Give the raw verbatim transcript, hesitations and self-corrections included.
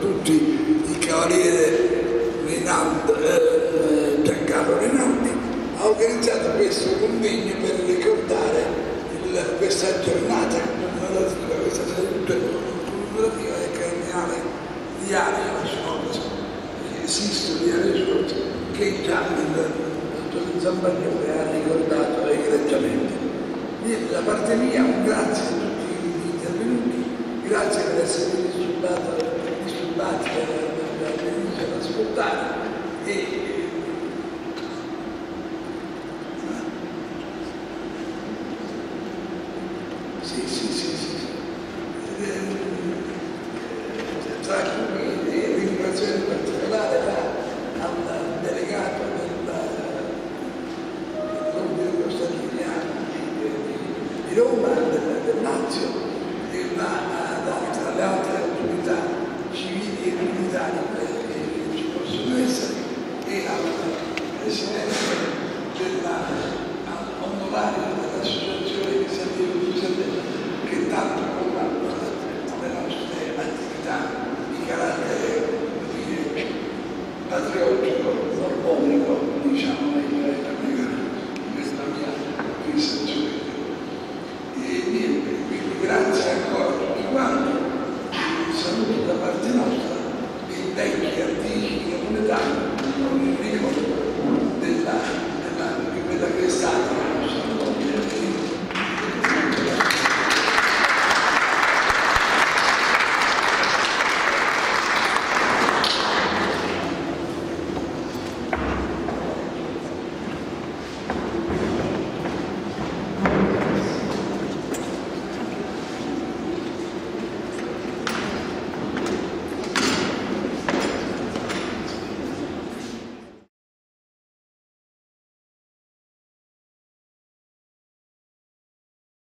tutti il cavaliere Rinaldo, eh, Giancarlo Rinaldi, ha organizzato questo convegno per ricordare il, questa giornata commemorativa, questa seduta commemorativa del cardinale Diario Sciolto, Sisto Diario Sciolto, che già il dottor Zambaglione ha ricordato egregiamente. Da parte mia un grazie a tutti gli intervenuti, grazie per essere disturbati, disturbati dall'inizio ad ascoltare e sì, sì, sì, sì. Tra cui